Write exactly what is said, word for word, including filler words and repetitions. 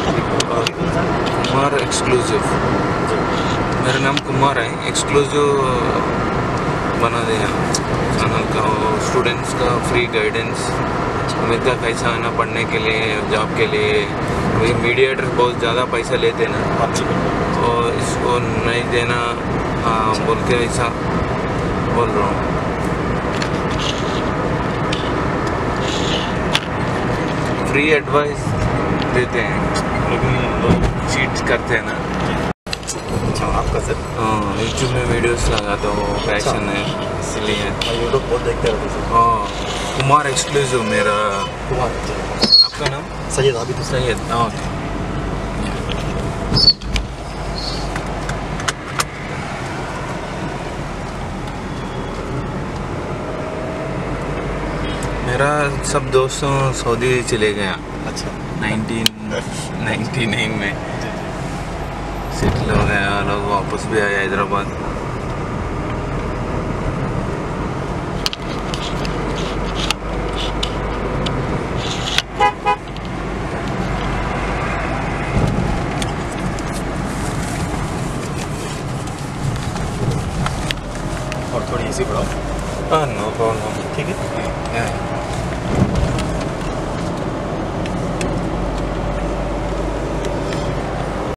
Kumar exclusive, मेरा नाम कुमार है। एक्सक्लूसिव बना दिया चैनल का, स्टूडेंट्स का फ्री गाइडेंस मिलता कैसा आना पढ़ने के लिए, जॉब के लिए। अभी मीडिएटर बहुत ज़्यादा पैसा लेते ना, और इसको नहीं देना आ, बोल के ऐसा बोल रहा हूँ। फ्री एडवाइस देते हैं लेकिन लोग चीट करते हैं ना। अच्छा, आपका सर? हाँ, यूट्यूब में वीडियोस लगाता हूँ, पैशन है इसलिए। यूट्यूब बहुत देखते रहते हैं। हाँ, कुमार एक्सक्लूसिव मेरा। कुमार, आपका नाम? सैयद। अभी तो सैयद। हाँ, मेरा सब दोस्तों सऊदी चले गया। अच्छा, नाइनटीन नाइन्टी नाइन में सेटल हो गया, लोग वापस भी आए हैदराबाद। और थोड़ी इसी बढ़ाओ। हाँ, नो प्रॉब्लम। ठीक है।